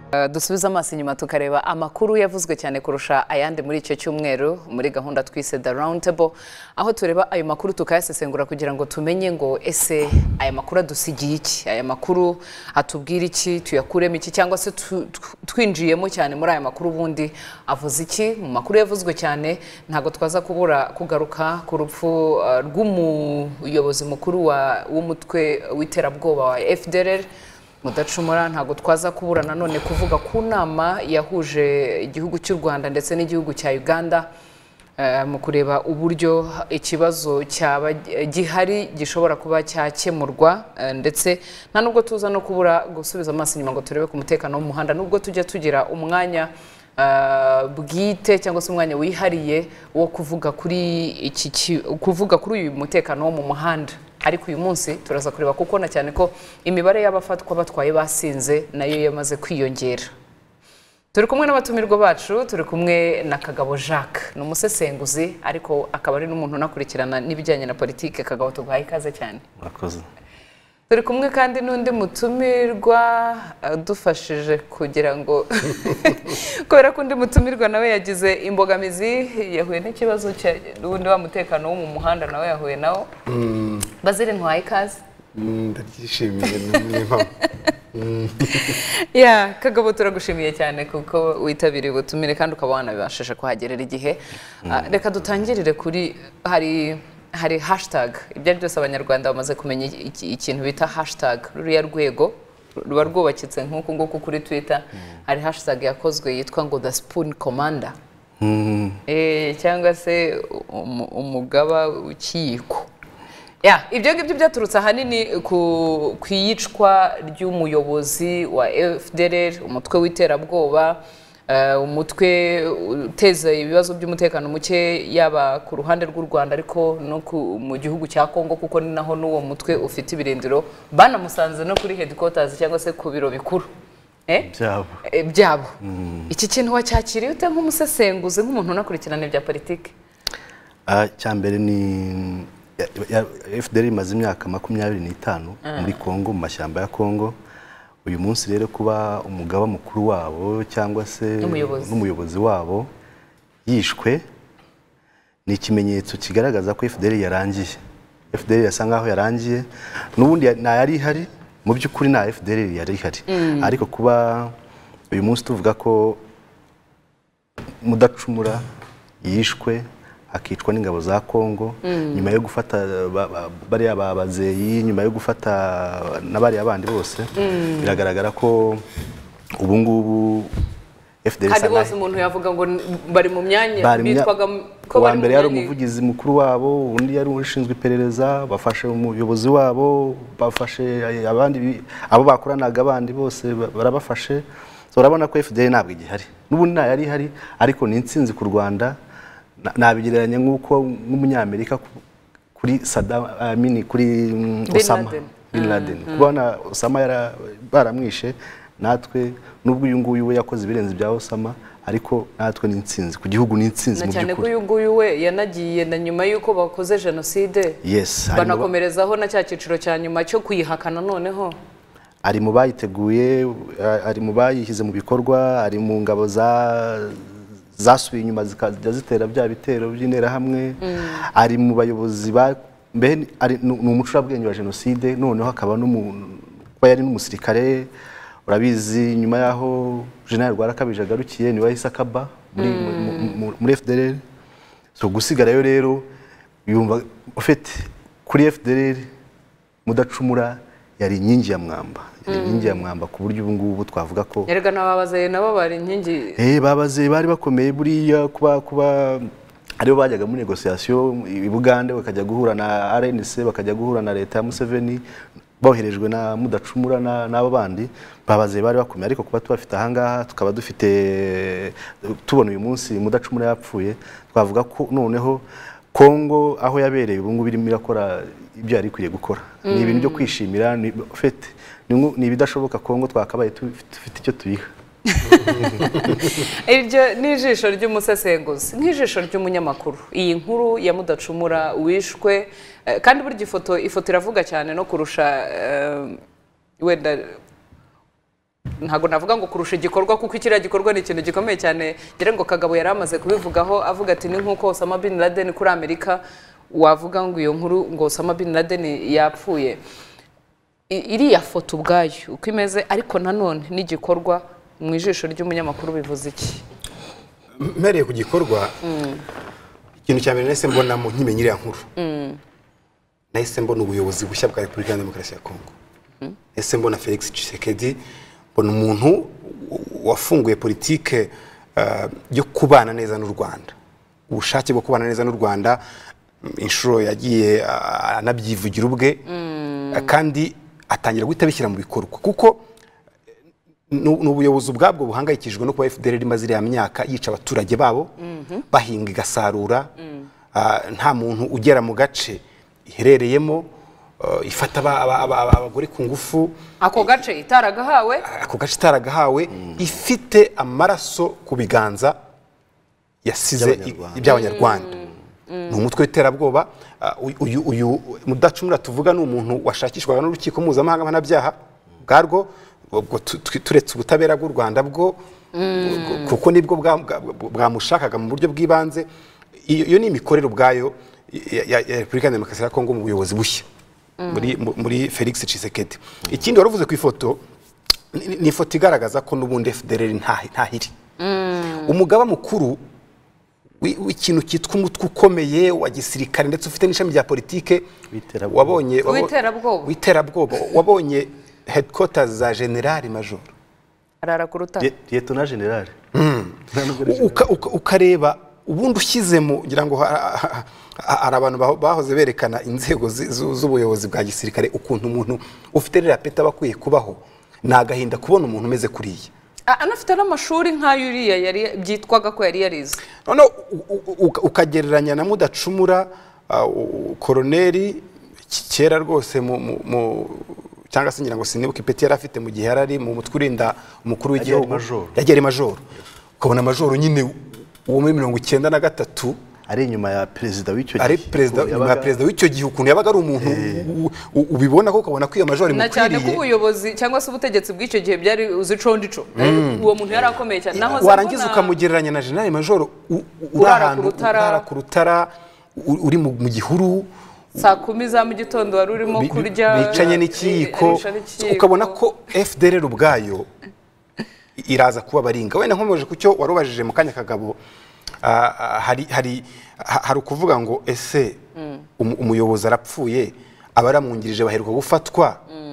dusubiza amaso inyuma tukareba amakuru yavuzwe cyane kurusha ayandi muri icyo cyumweru muri gahunda twise The Round Table, aho tureba ayo makuru tukayasesengura kugira ngo tumenye ngo ese aya makuru adusigiye iki, aya makuru atubwira iki, tuyakuremo iki, cyangwa se twinjiyemo cyane muri aya makuru ubundi avuze iki. Mu makuru yavuzwe cyane ntago twaza kubura kugaruka ku rupfu rw'umuyobozi mukuru w'umutwe w'iterabwoba wa FDLR Mudacumura. Ntago twaza kubura nanone kuvuga ku nama yahuje igihugu cy'u Rwanda ndetse n'igihugu cya Uganda mu kureba uburyo ikibazo cyaba gihari gishobora kuba cyakemurwa, ndetse nta nubwo tuza no kubura gusubiza amaso inyuma ngo turebe ku mutekano w'umuhanda, nubwo tujya tugira umwanya bwite cyangwa se umwanya wihariye wo kuvuga kuri uyu mutekano wo mu muhanda. Ariko uyu munsi turaza kureba kuko na cyane ko imibare y'abafatwa batwaye basinze nayo yamaze kwiyongera. Turi kumwe n'abatumirwa bacu, turi kumwe na Kagabo Jacques, ni umusesenguzi ariko akaba ari n'umuntu unakurikirana n'ibijyanye na politike. Kagabo, tuguhaye ikaze cyane. Murakoze. Turi kumwe kandi n'undi mutumirwa dufashije kugira ngo kubera ko undi mutumirwa nawe yagize imbogamizi, yahuye n'ikibazo n'ubundi wa mutekano wo mu muhanda nawe yahuye nawo. Bazire, ntwaye ikaze. Ndabyishimiye n'impamvu. Kagabo, turagushimiye cyane kuko witabiriye ubutumire kandi ukaba wanabibashije kuhagerera igihe. Reka dutangirire kuri hari hashtag, ibyo ari byose abanyarwanda bamaze kumenya ikintu bita hashtag. Ruriya rwego ruba rwubakitse nk'uku nguku kuri Twitter, hari hashtag yakozwe yitwa ngo The Spoon Commander, cyangwa se umugaba w'ikiyiko. Ibyo ngibyo byaturutse ahanini ku iyicwa ry'umuyobozi wa FDLR, umutwe w'iterabwoba, umutwe uteza ibibazo by'umutekano muke yaba ku ruhande rw'u Rwanda ariko no mu gihugu cya Kongo, kuko ni naho n'uwo mutwe ufite ibirindiro. Banamusanze no kuri headquarters cyangwa se ku biro bikuru byabo. Iki kintu wacyakiriye ute nk'umusesenguzi, nk'umuntu unakurikirana ibya politiki? Cyambere ni FDLR imaze imyaka 25 muri Kongo, mu mashyamba ya Kongo. Uyu munsi rero kuba umugaba mukuru wabo cyangwa se n'umuyobozi wabo yishwe ni ikimenyetso kigaragaza ko FDLR yarangiye. FDLR yasa nkaho yarangiye, n'ubundi yari ihari, mu by'ukuri na FDLR yari ihari. Ariko kuba uyu munsi tuvuga ko Mudacumura yishwe akicwa n'ingabo za Kongo, nyuma yo gufata bariya babazeyi, nyuma yo gufata n'abariya abandi bose, biragaragara ko ubu ngubu FDLR kandi bose umuntu yavuga ngo bari mu myanya bitwaga ko bari mu myanya. Yari umuvugizi mukuru wabo, undi yari ushinzwe iperereza, bafashe umuyobozi wabo, bafashe abandi abo bakoranaga abandi bose barabafashe. So urabona ko FDLR ntabwo igihari, n'ubundi yari ihari, ariko ni intsinzi ku Rwanda. Nabigereranya nk'uko nk'umunyamerika kuri Saddam kuri Osama Bin Laden. Kubona Osama baramwishe, natwe nubwo uyu nguyu we yakoze ibirenze bya Osama, ariko natwe ni intsinzi ku gihugu, ni intsinzi mu by'ukuri. Cyane ko uyu nguyu we yanagiye na nyuma y'uko bakoze jenoside, banakomerezaho na cya cyiciro cya nyuma cyo kuyihakana. Noneho ari mu bayiteguye, ari mu bayihize mu bikorwa, ari mu ngabo zasubiye inyuma zikajya zitera bya bitero by'interahamwe, ari mu bayobozi ni umucurabwenge wa jenoside. Noneho akaba kuba yari n'umusirikare. Urabizi nyuma yaho General Rwarakabije agarukiye niwe yahise akaba muri FDLR. So gusigarayo rero yumva ufite kuri FDLR Mudacumura yari inkingi ya mwamba, inkingi ya mwamba ku buryo ubu ngubu twavuga ko erega n'ababaze nabo bari inkingi. Babaze bari bakomeye buriya, kuba aribo bajyaga muri negociation i Bugande, bakajya guhura na RNC, bakajya guhura na leta ya Museveni, boherejwe na Mudacumura n'abo bandi. Babaze bari bakomeye, ariko kuba tubafite ahangaha tukaba tubona uyu munsi Mudacumura yapfuye, twavuga ko noneho Kongo aho yabereye ubu ngubu irimo irakora ibyo yari ikwiye gukora. Ni ibintu byo kwishimira, ni ibidashoboka Kongo twakabaye dufite icyo tuyiha. Iryo ni ijisho ry'umusesenguzi, nk'ijisho ry'umunyamakuru. Iyi nkuru ya Mudacumura wishwe, kandi burya ifoto iravuga cyane no kurusha wenda ntabwo navuga ngo kurusha igikorwa kuko ikiriya gikorwa ni ikintu gikomeye cyane ngira ngo Kagabo yari amaze kubivugaho avuga ati ni nk'uko Osama bin Laden kuri Amerika wavuga ngo iyo nkuru ngo Osama bin Laden yapfuye iriya foto ubwayo uko imeze ariko nanone n'igikorwa mu ijisho ry'umunyamakuru bivuze iki mpereye ku gikorwa ikintu cya mbere nahise mbona mu nkimenyi iriya nkuru nahise mbona ubuyobozi bushya bwa Repubulika ya Demokarasi ya Kongo nahise mbona Felix Tshisekedi mbona umuntu wafunguye politike yo kubana neza n'u Rwanda ubushake bwo kubana neza n'u Rwanda inshuro yagiye anabyivugira ubwe kandi atangira guhita bishyira mu bikorwa kuko n'ubuyobozi ubwabwo buhangayikishijwe no kuba FDLR imaze iriya myaka yica abaturage babo bahinga igasarura nta muntu ugera mu gace iherereyemo ifata abagore ku ngufu ako gace itaragahawe ifite amaraso ku biganza yasize iby'abanyarwanda ni umutwe w'iterabwoba uyu mudacumura tuvuga ni umuntu washakishwaga n'urukiko mpuzamahanga mpanabyaha bwarwo turetse ubutabera bw'u Rwanda bwo kuko nibwo bwamushakaga mu buryo bw'ibanze iyo ni imikorere ubwayo ya Repubulika ya Demokarasi ya Kongo mu buyobozi bushya muri Felix Tshisekedi ikindi wari uvuze ku ifoto ni ifoto igaragaza ko n'ubundi FDLR ntahiri umugaba mukuru w'ikintu cyitwa umutwe ukomeye wa gisirikare ndetse ufite n'ishami rya politike wabonye witerabwoba wabonye headquarters za General Major arara ku rutare Lieutenant General ukareba ubundi ushyizemo ngira ngo hari abantu bahoze berekana inzego z'ubuyobozi bwa gisirikare ukuntu umuntu ufite ririya peta bakwiye kubaho ni agahinda kubona umuntu umeze kuriya anafite n'amashuri nk'ayo uriya yari byitwaga ko yari yarize none ukagereranya na mudacumura koroneri kera rwose cyangwa se ngira ngo sinibuke ipeti yari afite mu gihe yari ari mu mutwe urinda umukuru w'igihugu yagera majoro ukabona majoro nyine uwo muri 1993 ari inyuma ya perezida w'icyo gihe ari perezida nyuma ya perezida w'icyo gihe ukuntu yabaga ari umuntu ubibona ko ukabona ko iyo majoro mukwiriye na cyane ko ubuyobozi cyangwa se ubutegetsi bw'icyo gihe byari uzicondico uwo muntu yari akomeye cyane naho warangiza ukamugereranya na General Major urahantu ku rutara uri mu gihuru saa 10 za mu gitondo wari urimo kurya bicanye n'ikiyiko ukabona ko FDLR ubwayo iraza kuba baringa wenda nkomeje kucyo warubajije mu kanya Kagabo hari ukuvuga ngo ese umuyobozi arapfuye abaramwungirije baheruka gufatwa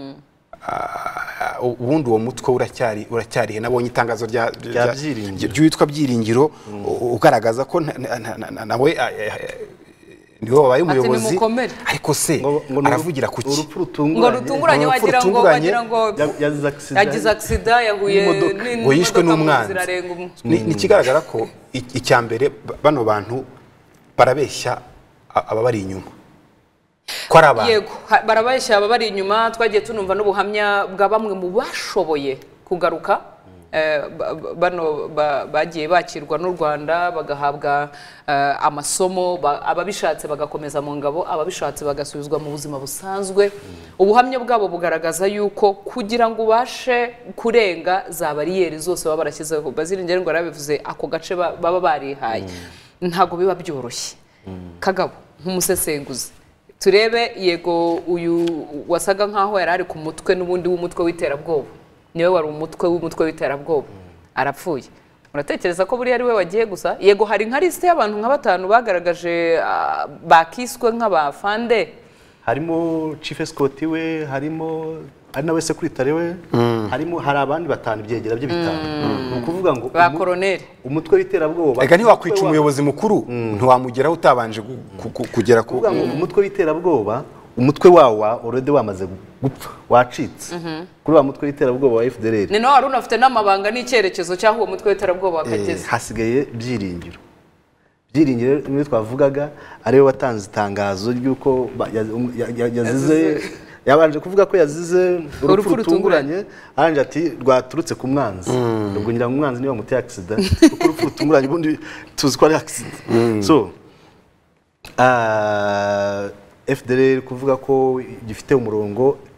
ubundi uwo mutwe uracyari nabonye itangazo ry'uwitwa Byiringiro ugaragaza ko nawe niwe wabaye umuyobozi ariko se aravugira kuki urupfu rutunguranye yagize accident yahuye ngo yishwe n'umwanzi ni kigaragara ko icya mbere bano bantu barabeshya ababari inyuma ko ari abantu yego barabeshya ababari inyuma twagiye tunumva n'ubuhamya bwa bamwe mu bashoboye kugaruka bano bagiye bakirwa n'u Rwanda bagahabwa amasomo ababishatse bagakomeza mu ngabo ababishatse bagasubizwa mu buzima busanzwe ubuhamya bwabo bugaragaza yuko kugira ngo ubashe kurenga za bariyeri zose baba barashyizeho Bazirengera ngo arabivuze ako gace baba barihaye ntago biba byoroshye Kagabo nk'umusesenguzi turebe yego uyu wasaga nkaho yari ari ku mutwe n'ubundi w'umutwe w'iterabwoba niwe wari w'umutwe w'iterabwoba arapfuye uratekereza ko buri ari we wagiye gusa yego hari nka liste y'abantu nka 5 bagaragaje bakiswe nk'abafande harimo chief escort we harimo ari nawe secretary we hari abandi 5 byegera bye bitanu ukuvuga ngo ba colonel umutwe w'iterabwoba ega ntiwakwica umuyobozi mukuru ntiwamugeraho utabanje kugera ku umutwe w'iterabwoba umutwe wawa already wamaze gupfa wacitse kuri wa mutwe w'iterabwoba wa FDLR ni no wari unafite n'amabanga n'icyerekezo cyaho uwo mutwe w'iterabwoba akageze hasigaye Byiringiro niwe twavugaga ariwe watanze itangazo ry'uko yazize yabanje kuvuga ko yazize urupfu rutunguranye aranje ati rwaturutse ku mwanzi ubwo ngira ngo umwanzi niwe wamuteye accident kuko urupfu rutunguranye ubundi tuzi ko ari accident so FDLR kuvuga ko gifite umurongo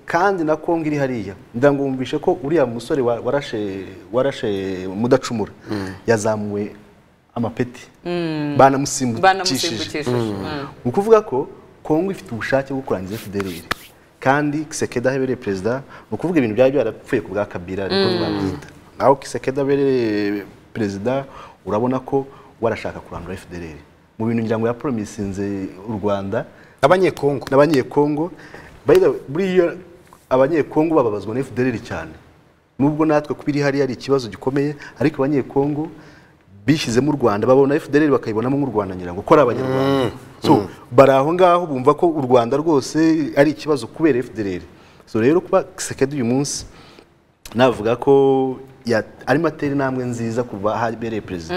kandi na Kongo iri hariya ndango wumvishe ko uriya musore warashe Mudacumura yazamuwe amapeti banamusimbukishije ukuvuga ko Kongo ifite ubushake bwo kurangiza FDLR kandi Kisekedi ahebereye perezida ukuvuga ibintu byari byarapfuye ku bwa Kabila ariko babyita aho Kisekedi ahebereye perezida urabona ko warashaka kurandura FDLR mu bintu ngira ngo ya promisinze u Rwanda n'abanyekongo buriya abanyekongo bababazwa na FDLR cyane nubwo natwe kubiri hari ikibazo gikomeye ariko abanyekongo bishyize mu Rwanda babona FDLR bakayibonamo mu Rwanda ngira ngo kora abanyarwanda so baraho ngaho bumva ko u Rwanda rwose ari ikibazo kubera FDLR so rero kuba Kisekedi uyu munsi navuga ko ari materi namwe nziza kuba habereye perezida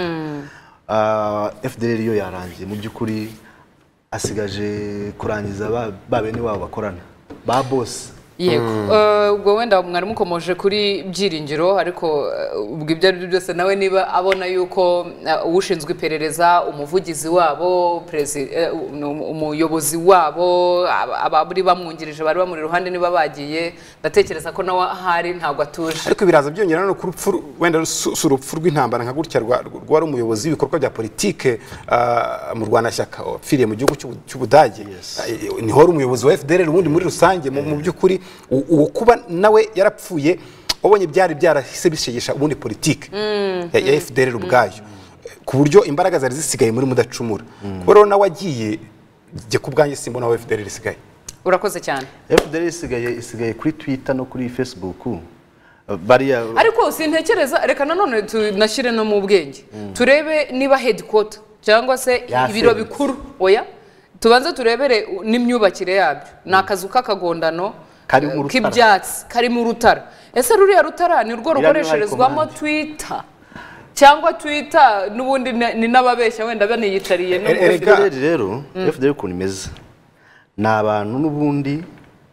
FDLR yo yarangiye mu byukuri asigaje kurangiza ba bene wabo bakorana ba boss yego ubwo wenda mwari mukomoje kuri byiringiro ariko ubwo ibyo ari byose nawe niba abona yuko ushinzwe iperereza umuvugizi wabo umuyobozi wabo abari bamwungirije bari bamuri ruhande niba bagiye ndatekereza ko nawe ahari ntabwo atuje ariko biraza byongera no kurupfu wenda surupfu rw'intambara nka gutya rwari umuyobozi w'ibikorwa bya politike mu Rwanda shyaka opfiriye mu gihugu cy'Ubudage niho ari umuyobozi wa FDLR ubundi muri rusange mu byukuri uwo kuba nawe yarapfuye ubonye byari byarahise bishegesha ubundi politike ya FDLR ubwayo ku buryo imbaraga zari zisigaye muri Mudacumura kuko rero nawe agiye jye kubwanjye simbona wa FDLR isigaye urakoze cyane FDLR isigaye kuri Twitter no kuri Facebook bariya ariko sintekereza reka nanone tunashyire no mu bwenge turebe niba headquarter cyangwa se ibiro bikuru oya tubanze turebere n'imyubakire yabyo nakazu kakagondano k'ibyatsi kari mu rutara ese ruriya rutara ni rwo rukoresherezwamo Twitter cyangwa Twitter n'ubundi ni n'ababeshya wenda baniyicariye no FDLR rero FDLR ukuntu imeze ni abantu n'ubundi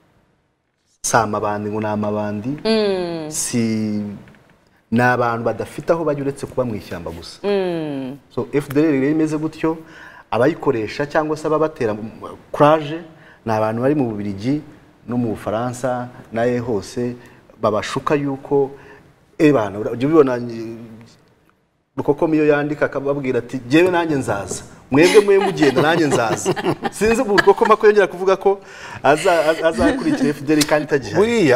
samabandi ngo namabandi ni abantu badafite aho bajya uretse kuba mu ishyamba gusa so FDLR rero imeze gutyo abayikoresha cyangwa se ababatera courage ni abantu bari mu Bubiligi no mu Bufaransa naye hose babashuka yuko bana ujye ubibona Rukokoma iyo yandika akababwira ati jewe nanjye nzaza mwebwe mugenda nanjye nzaza sinzi Rukokoma ko yongera kuvuga ko azakurikira FDLR kandi itagihari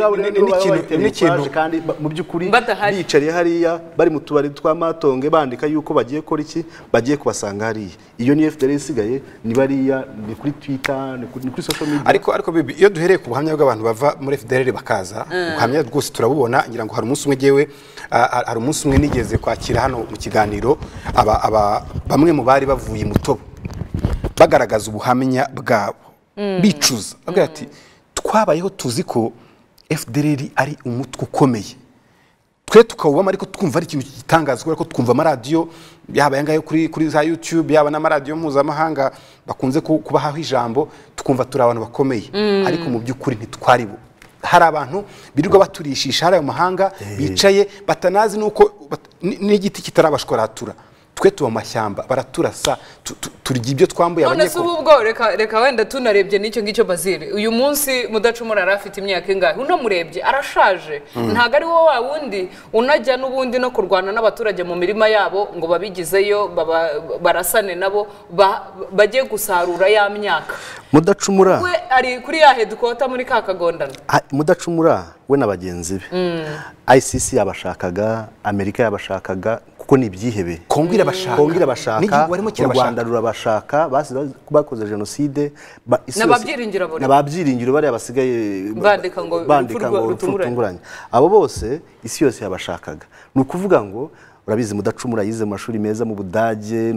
n'ikintu kandi mu by'ukuri bicariye hariya bari mu tubari tw'amatonge bandika yuko bagiye kora iki bagiye kubasanga hariya iyo ni FDLR isigaye ni bariya ni kuri Twitter ni kuri social media ariko iyo duhereye ku buhamya bw'abantu bava muri FDLR bakaza ubuhamya rwose turabubona ngira ngo hari umunsi umwe jewe hari umunsi umwe nigeze kwakira hano mu kiganiro bamwe mu bari bavuye Mutobo bagaragaza ubuhamya bwabo bicuza agira ati twabayeho tuzi ko FDLR ari umutwe ukomeye twe tukawubamo ariko twumva ari ikintu gitangazwa ko twumva amaradiyo yaba yangaye kuri za YouTube yaba n'amaradiyo mpuzamahanga bakunze kubahaho ijambo tukumva turi abantu bakomeye ariko mu by'ukuri ntitwari bo hari abantu birirwa baturishisha hari amahanga bicaye batanazi nuko n'igiti kitarabashkoratura twe tuba mashyamba baraturasa turya ibyo twambuye abanyeko none ubwo reka wenda tunarebye n'icyo ngicyo Bazile uyu munsi Mudacumura arafite imyaka ingahe unamurebye arashaje ntago ari wowe wa wundi unajya n'ubundi no kurwana n'abaturage mu mirima yabo ngo babigizeyo barasane nabo bagiye gusarura ya myaka Mudacumura we ari kuri ya headquarter muri kakagondana Mudacumura we nabagenzi be ICC yabashakaga Amerika yabashakaga kuko ni byihebe Kongo irabashaka u Rwanda rurabashaka bakoze genocide n'ababyiringiro bari abasigaye bandika ngo rutunguranye abo bose isi yose yabashakaga ni ukuvuga ngo urabizi Mudacumura yize mu mashuri meza mu Budage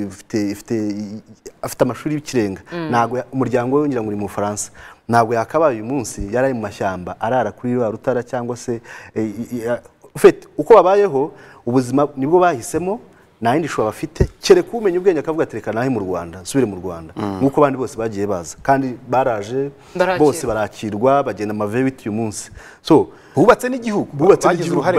afite amashuri y'ikirenga ntago umuryango we ngira ngo uri mu Faransa ntago yakabaye uyu munsi yari mu mashyamba arara kuri rutara cyangwa se uko babayeho ubuzima nibwo bahisemo nta yindi shusho bafite kereka umenye ubwenge akavuga ati reka nahe mu Rwanda nsubire mu Rwanda nk'uko abandi bose bagiye baza kandi baraje bose barakirwa bagenda amavewiti uyu munsi so bubatse n'igihugu bagize uruhare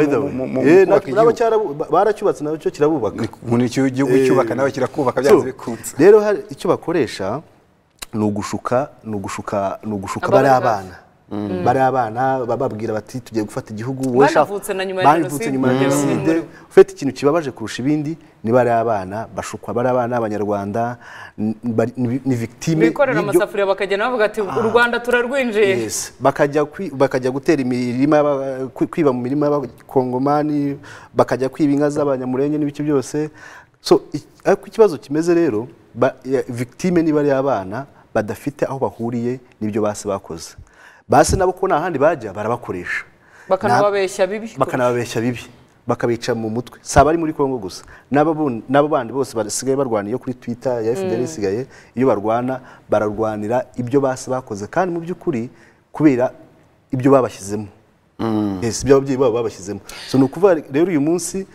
mu baracyubatse nacyo kirabubaka igihugu cyubaka nawe kirakubaka byanze bikunze rero icyo bakoresha ni ugushuka bari abana bari abana bababwira bati tugiye gufata igihugu banavutse na nyuma ya jenoside ufite ikintu kibabaje kurusha ibindi ni bari abana bashukwa bari abana abanyarwanda ni victime bikorera amasafuriya bakagenda bavuga ati u Rwanda turarwinjiye bakajya gutera imirima kwiba mu mirima y'abakongomani bakajya kwiba inka z'abanyamurenge n'ibiki byose so ikibazo kimeze rero victime ni bari abana badafite aho bahuriye n'ibyo base bakoze base nabo ko nta handi bajya barabakoresha bakanababeshya bibi bakabica mu mutwe saba ari muri Kongo gusa nabo bandi bose basigaye barwana iyo kuri Twitter ya FDL isigaye iyo bararwanira ibyo base bakoze kandi mu by'ukuri kubera ibyo babashyizemo yes ibyo ababyeyi babo babashyizemo so nukuva rero uyu munsi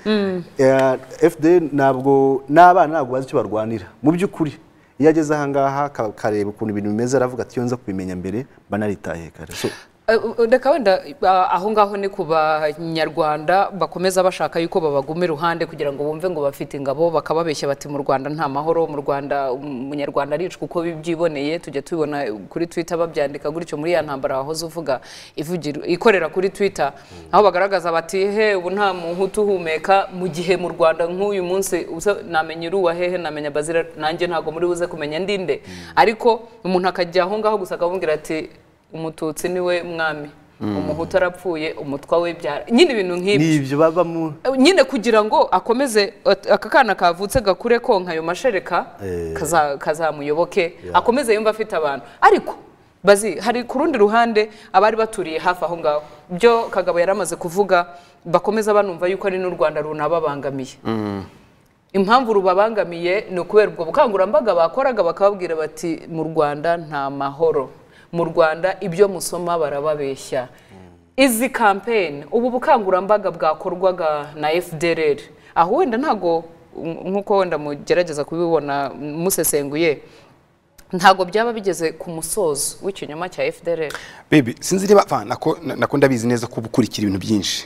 FDL ntabwo n'abana ntabwo bazi icyo barwanira mu by'ukuri iyo ageze aha ngaha kareba ukuntu ibintu bimeze aravuga ati yonza kubimenya mbere banaritaye kare so reka wenda aho ngaho ni ku banyarwanda bakomeza bashaka yuko babaguma iruhande kugira ngo bumve ngo bafite ingabo bakababeshya bati mu Rwanda nta mahoro mu Rwanda umunyarwanda aricwa uko bibyiboneye tujya tubibona kuri Twitter babyandika gutyo muri ya ntambara wahoze uvuga ikorera kuri Twitter aho bagaragaza bati he ubu nta muhutu uhumeka mu gihe mu Rwanda nk'uyu munsi namenye uruwa hehe namenya Bazira nanjye ntago muri buze kumenya ndinde ariko umuntu akajya aho ngaho gusa akabumvira ati umututsi niwe mwami umuhutu arapfuye umutwa we byara nyine ibintu nk'ibyo baba mu nyine kugira ngo akomeze aka kana kavutse gakure konka ayo mashereka kazamuyoboke akomeze yumva afite abantu ariko bazi hari ku rundi ruhande abari baturiye hafi aho ngaho byo Kagabo yaramaze kuvuga bakomeza banumva yuko ari n'u Rwanda runababangamiye impamvu rubabangamiye ni ukubera ubwo bukangurambaga bakoraga bakababwira bati mu Rwanda nta mahoro mu Rwanda ibyo musoma barababeshya izi campaign ubu bukangurambaga bwakorwaga na FDLR aho wenda ntago nkuko wenda mugerageza kubibona musesenguye ntago byaba bigeze ku musozo w'ikinyoma cya FDLR baby sinzi niba nako ndabizi neza ko bukurikira ibintu byinshi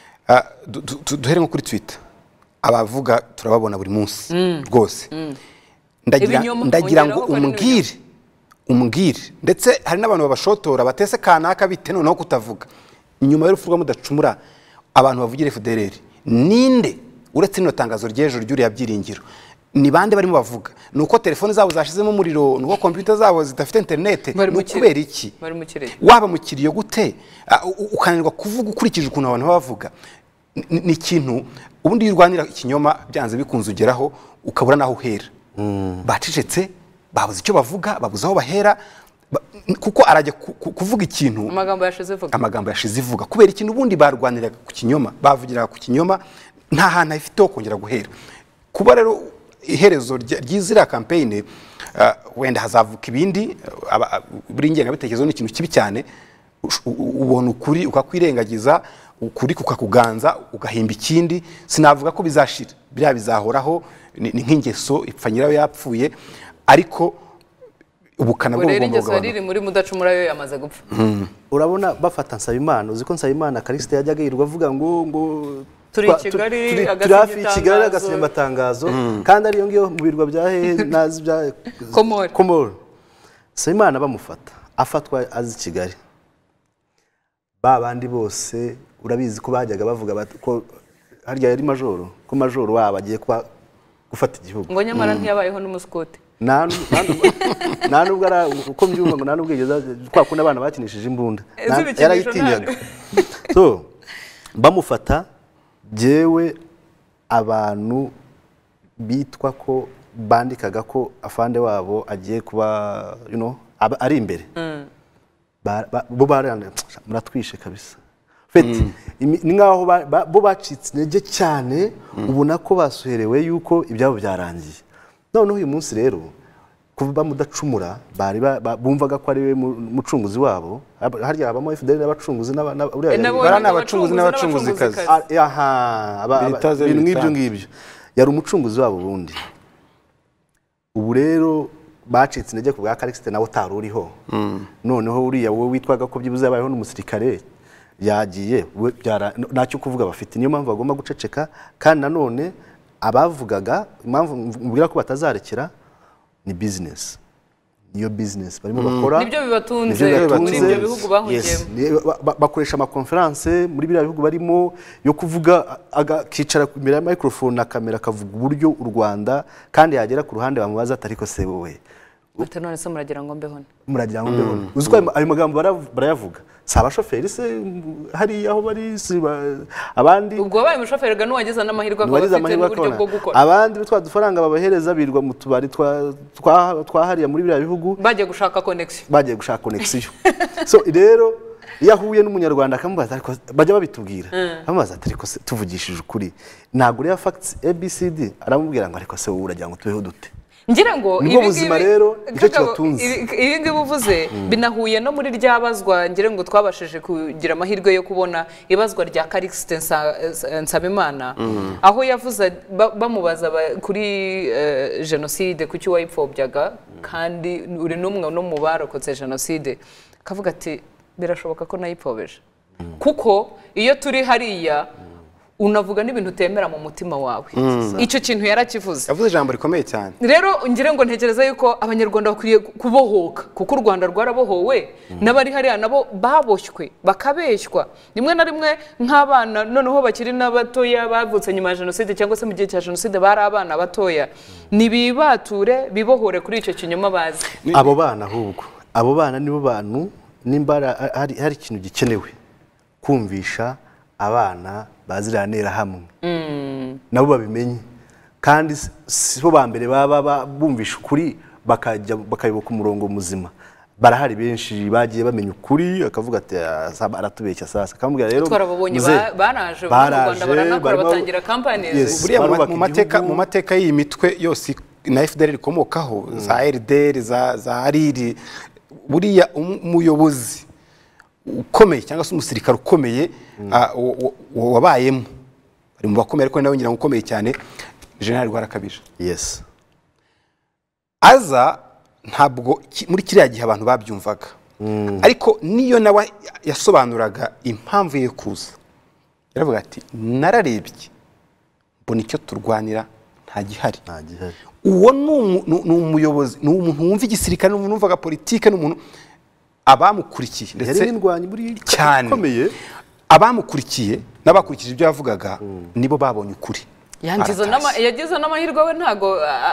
duhere nko kuri Twitter abavuga turababona buri munsi rwose ndagira ngo umbwire ndetse hari n'abantu babashotora batese kanaka bite noneho kutavuga nyuma y'urupfu rwa Mudacumura abantu bavugira FDLR ninde uretse no tangazo ry'ejo ry'uriya byiringiro ni bande barimo bavuga nuko telefone zabo zashizemo umuriro nuko computer zabo zidafite internet kubera iki waba mukiriyo gute ukananirwa kuvuga ukurikije ukuntu abantu bavuga ni ikintu ubundi yirwanira ikinyoma byanze bikunze ugeraho ukabura naho uhera bacecetse babuze icyo bavuga babuze aho bahera kuko arajya kuvuga ikintu amagambo yashize ivuga kubera ikintu ubundi barwaniraga ku kinyoma bavugiraga ku kinyoma nta hantu afite ho kongera guhera kuba rero iherezo ry'izira campaign wenda hazavuka ibindi buri ngengabitekerezo ni ikintu kibi cyane ubona ukuri ukakwirengagiza ukuri kukakuganza ugahimba ikindi sinavuga ko bizashira biriya bizahoraho ni nk'ingeso ipfa nyirayo yapfuye ariko ubukana bwo ngomba riri muri Mudacumura yo yamaze gupfa urabona bafata Nsabimana uziko Nsabimana Kariste yajyaga yirirwa avuga ngo turi Kigali agasinya amatangazo kandi ariyo ngiyo mu birwa bya hehe nazi bya Komoro Nsabimana bamufata afatwa azi Kigali babandi bose urabizi ko bajyaga bavuga ko harya yari majoro ko majoro waba agiye gufata igihugu ngo nyamara ntiyabayeho n'umuskote nubwo uko mbyumva ngo nanubwigeza kwa kuna abana bakinishije imbunda yarayitinyaga so bamufata jewe abantu bitwa ko bandikaga ko afande wabo agiye kuba ari imbere bo muratwishe kabisa ni nkaho bo bacitse intege cyane ubona ko basuherewe yuko ibyabo byarangiye noneho uyu munsi rero kuva Mudacumura bumvaga ko ari we mucunguzi wabo harya habamo FDL n'abacunguzi n'abacunguzikazi ibintu nk'ibyo ngibyo yari umucunguzi wabo bundi ubu rero bacitse intege ku bwa Kariste nawe utari uriho noneho uriya wowe witwaga ko byibuze yabayeho n'umusirikare yagiye ntacyo kuvuga bafite niyo mpamvu bagomba guceceka kandi nanone abavugaga impamvu mbwira ko batazarekera ni business niyo business barimo bakora nibyo bibatunze muri ibyo bihugu bahungiyemo bakoresha amakonferanse muri biriya bihugu barimo yo kuvuga akicara imbere ya microphone na kamera akavuga uburyo u Rwanda kandi yagera ku ruhande bamubaza ati ariko se wowe ati none se muragira ngo mbeho uzi ko ayo magambo barayavuga si abashoferi se hari aho bari abandi ubwo babaye umushoferi ga n'uwagize n'amahirwe akaba afite n'uburyo bwo gukora abandi twa dufaranga babahereza birwa mu tubari twahariya muri biriya bihugu bagiye gushaka connection so rero iyo ahuye n'umunyarwanda akamubaza ariko bajya babitubwira bamubaza ati ariko se tuvugishije ukuri ntabwo uriya facts ABCD aramubwira ngo ariko se wowe uragira ngo tubeho dute ngira ngo ibi buzima rero icyo kibatunze ibi ngibi uvuze binahuye no muri ryabazwa ngira ngo twabashije kugira amahirwe yo kubona ibazwa rya Calixte Nsabimana aho yavuze bamubaza kuri genocide kuki wayipfobyaga kandi uri n'umwe no mu barokotse genocide akavuga ati birashoboka ko nayipfobeje kuko iyo turi hariya unavuga n'ibintu utemera mu mutima wawe icyo kintu yarakivuze yavuze ijambo rikomeye cyane rero ngira ngo ntekereza yuko abanyarwanda bakwiriye kubohoka kuko u Rwanda rwarabohowe n'abari hariya nabo baboshywe bakabeshywa rimwe na rimwe nk'abana noneho bakiri n'abatoya bavutse nyuma ya genocide cyangwa se mu gihe cya genocide bari abana batoya nibibature bibohore kuri icyo kinyoma bazi abo bana ahubwo abo bana nibo bantu nimba hari ikintu gikenewe kumvisha abana baziranira hamwe nabo babimenye kandi sibo ba mbere baba bumvisha ukuri bakayoboka umurongo muzima barahari benshi bagiye bamenya ukuri akavuga ati aratubeshya sasa akamubwira rero twarababonye banaje mu Rwanda baranakora batangira campaigns buriya mu mateka y'iyi mitwe yose na FDL rikomokaho za RDR za ARIRI buriya umuyobozi ukomeye cyangwa se umusirikare ukomeye wabayemo bari mu bakomeye ariko nawe ngira ukomeye cyane General Rwarakabije yes aza ntabwo muri kiriya gihe abantu babyumvaga ariko niyo nawe yasobanuraga impamvu ye kuza yaravuga ati nararebye mbona icyo turwanira nta gihari uwo ni umuyobozi ni umuntu wumva igisirikare n'umuntu wumvaga politike n'umuntu abamukurikiye ndetse cyane abamukurikiye n'abakurikije ibyo yavugaga nibo babonye ukuri yagize n'amahirwe we ntago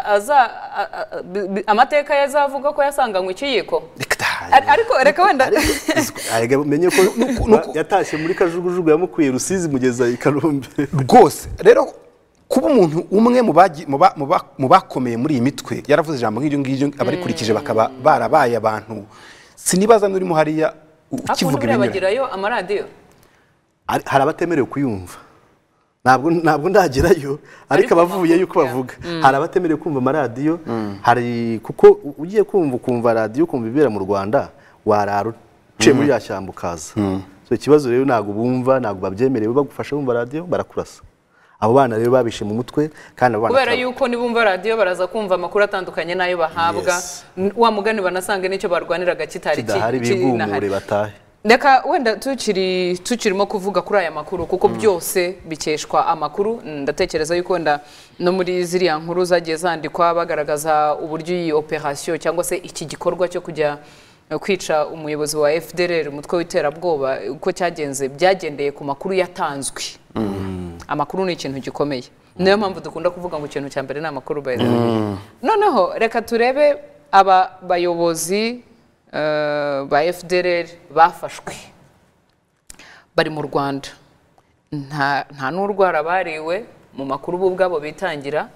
amateka yazavuga ko yasanganywe ikiyiko ariko reka wenda menye ko yatashye muri kajugujugu yamukuye Rusizi mugeza i Kanombe rwose rero kuba umuntu umwe mu bakomeye muri iyi mitwe yaravuze ijambo nk'iryo ngiryo abarikurikije bakaba barabaye abantu sinibaza n'urimo hariya ukivuga ibintu bagirayo amaradiyo hari abatemerewe kuyumva ntabwo ndagerayo ariko abavuye yuko bavuga hari abatemerewe kumva amaradiyo hari kuko ugiye kumva radiyo kumva ibibera mu Rwanda warara uciye muri ya shyamba ukaza ikibazo rero ntabwo bumva ntabwo babyemerewe bagufasha bumva radiyo barakurasa abo bana rero babishe mu mutwe kandi abana kubera yuko nibumva radiyo baraza kumva amakuru atandukanye nayo bahabwa wa mugani banasanga nicyo barwaniraga kitari bigumure batahe Ndeka wenda tukirimo kuvuga kuri aya makuru kuko byose bikeshwa amakuru ndatekereza yuko wenda no muri ziriya nkuru zagiye zandikwa bagaragaza uburyo iyi operation cyangwa se iki gikorwa cyo kujya kwica umuyobozi wa FDLR umutwe w'iterabwoba uko cyagenze byagendeye ku makuru yatanzwe amakuru ni ikintu gikomeye niyo mpamvu dukunda kuvuga ngo ikintu cya mbere ni amakuru noneho reka turebe aba bayobozi ba FDLR bafashwe bari mu Rwanda nta n'urwara bariwe mu makuru bo ubwabo bitangira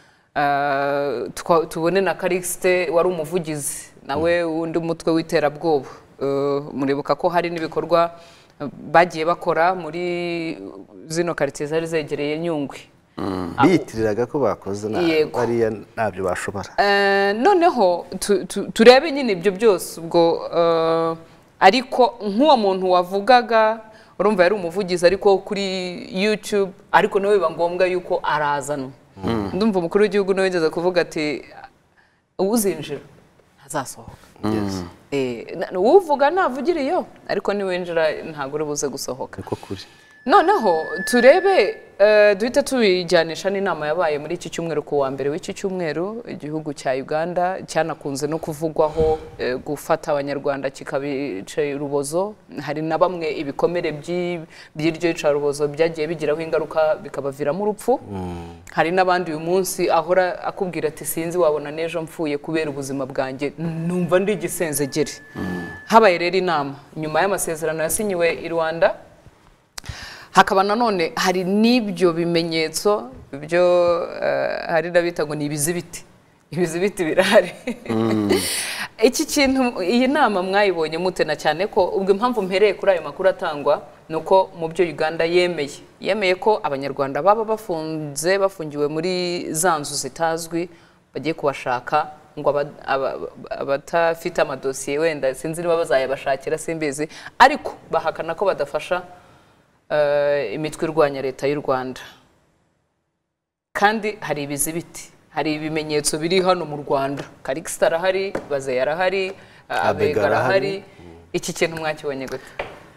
tubone na Calixte wari umuvugizi nawe undi mutwe w'iterabwoba muribuka ko hari n'ibikorwa bagiye bakora muri zino quartiers zari zegereye Nyungwe biyitiriraga ko bakoze bariya ntabyo bashobora noneho turebe nyine ibyo byose ubwo ariko nk'uwo muntu wavugaga urumva yari umuvugizi ariko kuri YouTube ariko nawe biba ngombwa yuko arazanwa ndumva umukuru w'igihugu nawe yageze kuvuga ati uzinjira azasohoka uvuga navugira iyo ariko niwinjira ntabwo uri buze gusohoka niko kuri noneho turebe duhita tubijyanisha n'inama yabaye muri iki cyumweru ku wa mbere w'iki cyumweru igihugu cya Uganda cyanakunze no kuvugwaho gufata abanyarwanda kikabica urubozo hari na bamwe ibikomere by'iryo yica urubozo byagiye bigiraho ingaruka bikabaviramo urupfu hari n'abandi uyu munsi ahora akubwira ati sinzi wabona nejo mfuye kubera ubuzima bwanjye numva ndi igisenzegere habaye rero inama nyuma y'amasezerano yasinyiwe i Rwanda hakaba nanone hari n'ibyo bimenyetso byo hari nabita ngo ni ibizibiti birahari iki kintu iyi nama mwayibonye mute na cyane ko ubwo impamvu mpereye kuri ayo makuru atangwa nuko mu byo Uganda yemeye ko abanyarwanda baba bafungiwe muri za nzu zitazwi bagiye kubashaka ngo abatafite amadosiye wenda sinzi niba bazayabashakira simbizi ariko bahakana ko badafasha imitwe irwanya leta y'u Rwanda kandi hari ibizibiti hari ibimenyetso biri hano mu Rwanda Karikisita arahari Baze yarahari Abega arahari iki kintu mwakibonye gute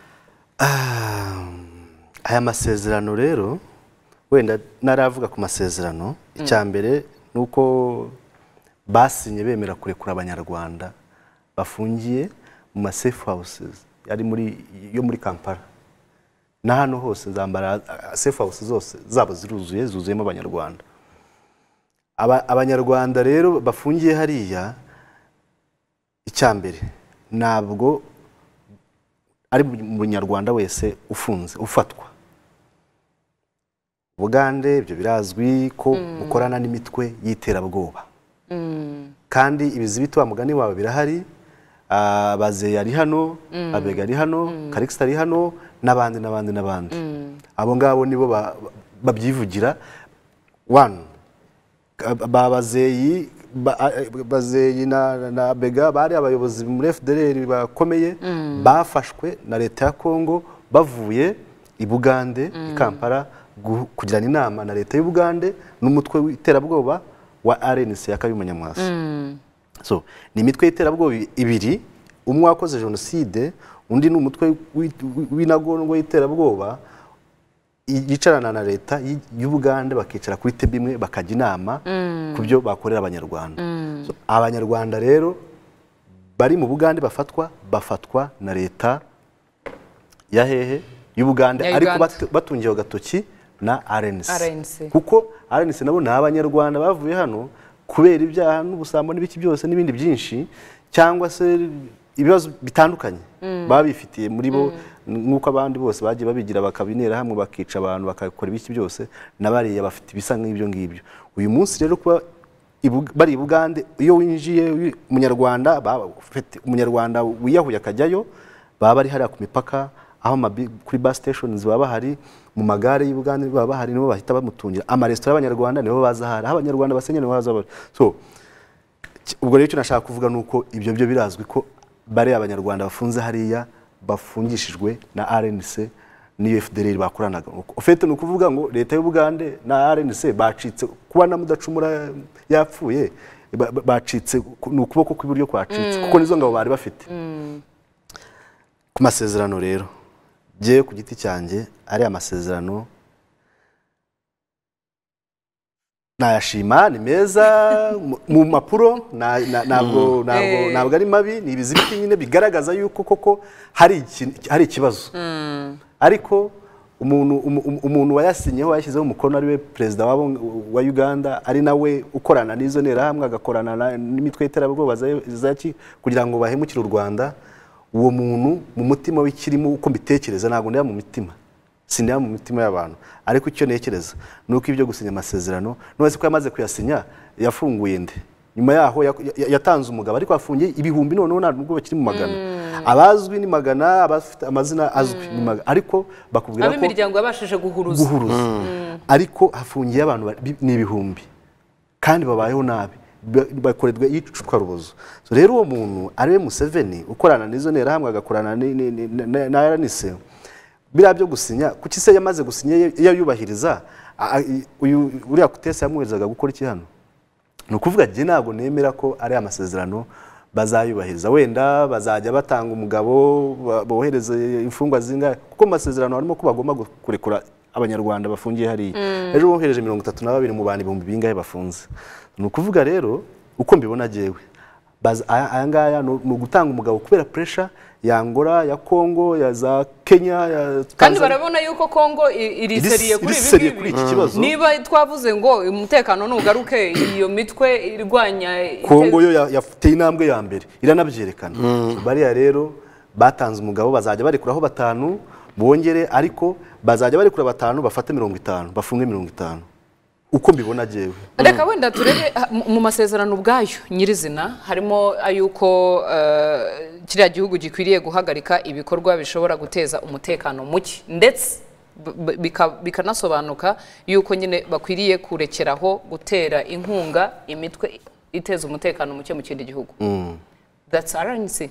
aya masezerano rero wenda naravuga ku masezerano icyambere nuko basinye bemera kurekura abanyarwanda bafungiye mu ma safe houses yari muri Kampala na hano hose zambara safe house zose zabo zuzuyemo abanyarwanda abanyarwanda rero bafungiye hariya icyambere ntabwo ari umunyarwanda wese ufatwa Bugande ibyo birazwi ko ukorana n'imitwe y'iterabwoba kandi ibizibiti wa mugani wawe birahari Baze yari hano Abega ari hano Karikisita ari hano n'abandi abo ngabo nibo babyivugira Bazeyi na Abega bari abayobozi muri FDLR bakomeye bafashwe na leta ya Kongo bavuye i Bugande i Kampala kugirana inama na leta y'u Bugande n'umutwe w'iterabwoba wa RNC ya Kayumba Nyamwasa so ni imitwe y'iterabwoba ibiri umwe wakoze jenoside undi n'umutwe w'inagondwa y'iterabwoba yicarana na leta y'u Bugande bakicara kuri tebe imwe bakajya inama ku byo bakorera abanyarwanda abanyarwanda rero bari mu Bugande bafatwa na leta ya hehe y'u Bugande ariko batungiye agatoki na RNC kuko RNC nabo ni abanyarwanda bavuye hano kubera ibyaha n'ubusambo n'ibiki byose n'ibindi byinshi cyangwa se ibibazo bitandukanye babifitiye muri bo nk'uko abandi bose bagiye babigira bakabinera hamwe bakica abantu bakakora ibiki byose nabariye bafite ibisa nk'ibyo ngibyo uyu munsi rero kuba bari i Bugande iyo winjiye umunyarwanda wiyahuye akajyayo baba bari hariya ku mipaka aho kuri bus stations baba bahari mu magare y'u Bugande baba bahari nibo bahita bamutungira amaresitora y'abanyarwanda nibo bazahari aho abanyarwanda basenyera nibo baza so ubwo rero icyo nashaka kuvuga nuko ibyo byo birazwi ko bare abanyarwanda bafunze hariya bafungishijwe na RNC n'iyo FDLR bakoranaga ofete no kuvuga ngo leta y'u Bugande na RNC bacitse kuba na mudacumura yapfuye bacitse n'ukuboko kw'iburyo kwacitse kuko nizo ngabo bari bafite ku masezerano rero je ku giti cyanjye ari amasezerano nayashima ni meza mu mapuro ntabwo ari mabi ni ibizibiti nyine bigaragaza yuko koko hari ikibazo ariko umuntu wayasinyeho yashyizeho umukono ari we perezida wa Uganda ari nawe ukorana n'izo nterahamwe agakorana n'imitwe y'iterabwoba zaki kugira ngo bahemukire u Rwanda uwo muntu mu mutima w'ikirimo uko mbitekereza ntabwo ndya mu mitima sinya mu mitima y'abantu ariko icyo nekereza nuko ibyo gusinya amasezerano none ko yamaze kuyasinya yafunguye nde nyuma yaho yatanze umugabo ariko afungiye ibihumbi noneho ntabwo bakiri mu magana abazwi ni magana abafite amazina azwi ni magana ariko bakubwira ko imiryango yabashije guhuruza ariko hafungiye abantu ni ibihumbi kandi babayeho nabi bakorerwa yicwa rubozo so rero uwo muntu ari we Museveni ukorana n'izo nterahamwe agakorana na RNC bira byo gusinya kuki se yamaze gusinya yayubahiriza uriya kutesa yamwezaga gukora iki hano no kuvuga je ntabwo nemera ko ari amasezerano bazayubahiriza wenda bazajya batanga umugabo bohereze imfungwa zingahe kuko mu masezerano harimo ko bagomba kurekura abanyarwanda bafungiye hariya ejo bohereje 32 mu bantu 1000 bingahe bafunze ni ukuvuga rero uko mbibona jewe aya ngaya ni ugutanga umugabo kubera pressure ya Angola ya Congo ya za Kenya ya kandi barabona yuko Congo iriseriye kuri iki kibazo niba twavuze ngo umutekano nugaruke iyo mitwe irwanya Congo yo yafite intambwe ya mbere iranabyerekana bariya rero batanze umugabo bazajya barekuraho 5 bongere ariko bazajya barekura 5 bafate 50 bafunge 50 uko mbibona jewe reka wenda turebe mu masezerano ubwayo nyirizina harimo ayuko kiriya gihugu gikwiriye guhagarika ibikorwa bishobora guteza umutekano muke ndetse bikanasobanuka yuko nyine bakwiriye kurekeraho gutera inkunga imitwe iteza umutekano muke mu kindi gihugu that's RNC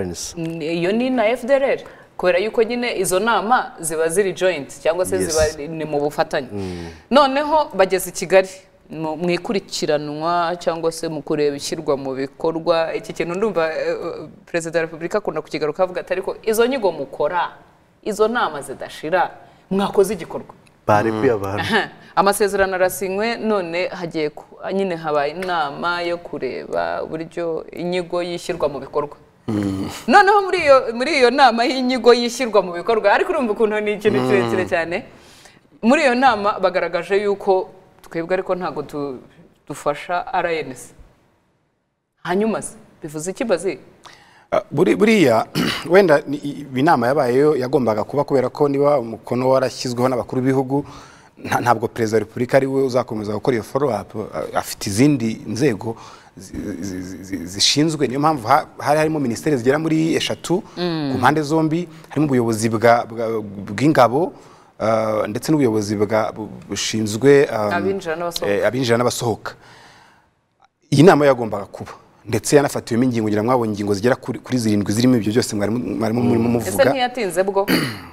iyo ni na FDLR kubera yuko nyine izo nama ziba ziri joint cyangwa se ziba ni mu bufatanye noneho bageze i Kigali mu ikurikiranwa cyangwa se mu kureba ishyirwa mu bikorwa iki kintu ndumva Perezida wa Repubulika akunda kukigaruka avuga ati ariko izo nyigo mukora izo nama zidashira mwakoze igikorwa barekuye abantu amasezerano arasinywe none hagiye nyine habaye inama yo kureba uburyo inyigo yishyirwa mu bikorwa noneho muri iyo nama y'inyigo yishyirwa mu bikorwa ariko urumva ukuntu ni ikintu kirekire cyane muri iyo nama bagaragaje yuko twebwe ariko ntago dufasha RNC hanyuma bivuze ikibazo buriya wenda inama yabayeyo yagombaga kuba kubera ko niba umukono warashyizweho n'abakuru b'ibihugu ntabwo Perezida wa Repubulika ari we uzakomeza gukora iyo follow up afite izindi nzego zishinzwe niyo mpamvu hari harimo ministeri zigera muri 3 ku mpande zombi harimo ubuyobozi bw'ingabo ndetse n'ubuyobozi bushinzwe abinjira n'abasohoka iyi nama yagombaga kuba ndetse yanafatiwemo ingingo ngira mwabonye ingingo zigera kuri 7 zirimo ibyo byose mwarimo muvuga ese ntiyatinze bwo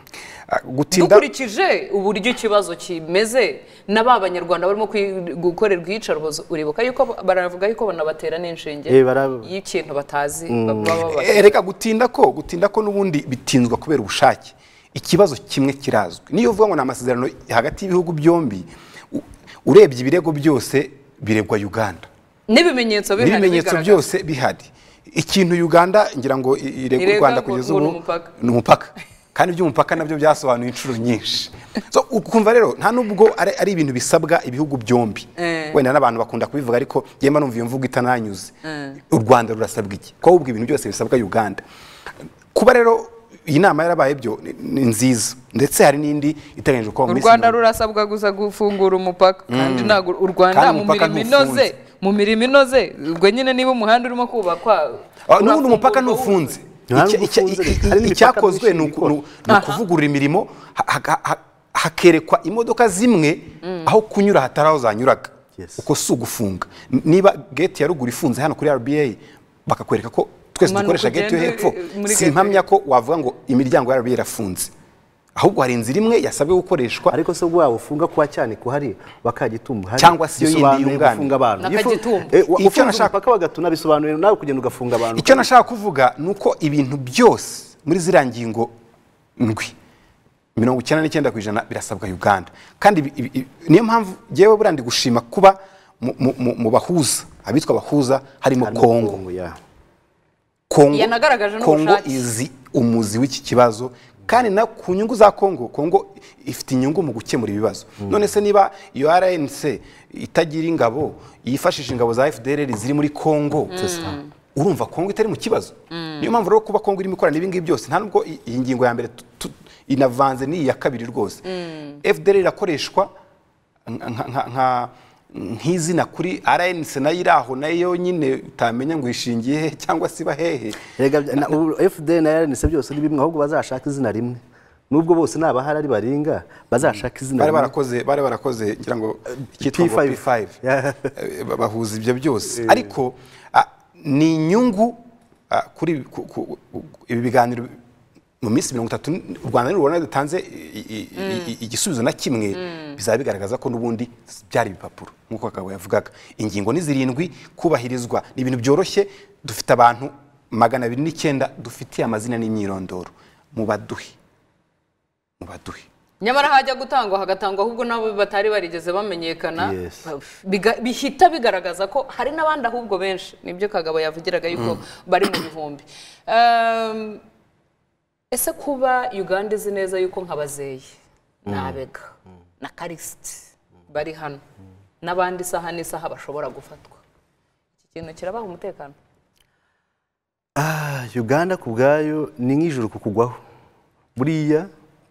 dukurikije uburyo ikibazo kimeze n'aba banyarwanda barimo gukorerwa iyicarubozo uribuka yuko baravuga yuko banabatera n'inshinge y'ikintu batazi reka gutinda ko n'ubundi bitinzwa kubera ubushake ikibazo kimwe kirazwi niyo uvuga ngo n'amasezerano hagati y'ibihugu byombi urebye ibirego byose biregwa Uganda n'ibimenyetso byose bihari ikintu Uganda ngira ngo iregwa Rwanda kugeza ubu ni umupaka kandi by'umupaka nabyo byasobanuye inshuro nyinshi so ukumva rero nta nubwo ari ibintu bisabwa ibihugu byombi wenda n'abantu bakunda kubivuga ariko yema numva iyo mvugo itananyuze u Rwanda rurasabwa iki ko ubwo ibintu byose bisabwa Uganda kuba rero iyi nama yarabaye byo ni nziza ndetse hari n'indi iteganyijwe ko u Rwanda rurasabwa gusa gufungura umupaka kandi ntago u Rwanda mu mirimo inoze ubwo nyine niba umuhanda urimo kubakwa n'ubundi umupaka ntufunze icyakozwe ni ukuvugurura imirimo hakerekwa imodoka zimwe aho kunyura hatari aho zanyuraga uko si ugufunga niba gate ya ruguru ifunze hano kuri RBA bakakwereka ko twese dukoresha gate yo hepfo simpamya ko wavuga ngo imiryango ya RBA irafunze ahubwo hari inzira imwe yasabwe gukoreshwa ariko se ubwo ufungwa kwa cyane ko hari bakagitumba hari cyangwa se iyo yindi yunganira icyo nashaka ko bagatuna bisobanuye nawe kugenda ugafunga abantu icyo nashaka kuvuga nuko ibintu byose muri zirangingo ndwi 99% birasabwa Uganda kandi niyo mpamvu jewe burandi gushima kuba mu bahuza abitwa bahuza harimo Kongo izi umuzi w'iki kibazo kandi na ku nyungu za Kongo ifite inyungu mu gukemura ibibazo none se niba iyo RNC itagira ingabo yifashisha ingabo za FDLR ziri muri Kongo urumva Kongo itari mu kibazo niyo mpamvu rero kuba Kongo irimo ikorana n'ibingi byose nta nubwo iyi ngingo ya mbere inavanze ni ya kabiri rwose FDLR irakoreshwa nk'izina kuri RNC nayo iraho nayo nyine utamenya ngo ishingiye cyangwa siba hehe FDL na RNC byose ni bimwe ahubwo bazashaka izina rimwe nubwo bose nabahari ari baringa bazashaka izina bari barakoze ngira ngo cyitwa P5 bahuza ibyo byose ariko ni inyungu kuri ibi biganiro mu minsi 30 u Rwanda nirubona dutanze igisubizo na kimwe bizaba bigaragaza ko nubundi byari ibipapuro nkuko akaba yavugaga ingingo ni 7 kubahirizwa ni ibintu byoroshye dufite abantu 209 dufitiye amazina n'imyirondoro mu baduhi nyamara hajya gutangwa hagatangwa ahubwo nabo batari barigeze bamenyekana bihita bigaragaza ko hari n'abandi ahubwo benshi nibyo Kagabo yavugiraga yuko bari mu bihumbi ese kuba Uganda izi neza yuko nk'abazeye nabega na Callixte bari hano n'abandi isaha n'isaha bashobora gufatwa iki kintu kirabaha umutekano Uganda kubgayo ni nk'ijuru kukugwaho buriya